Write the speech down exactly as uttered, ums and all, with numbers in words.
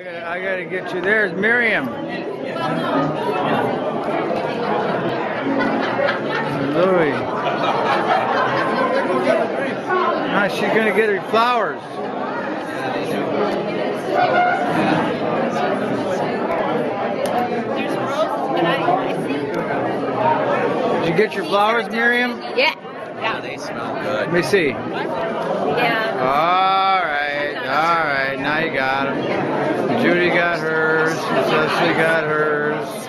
gotta, I gotta get you. There's Miriam. Louie. Now she's gonna get her flowers. Did you get your flowers, Miriam? Yeah. Yeah. They smell good. Let me see. Yeah. All right, all right. Now you got them. Judy got hers. Cecily got hers.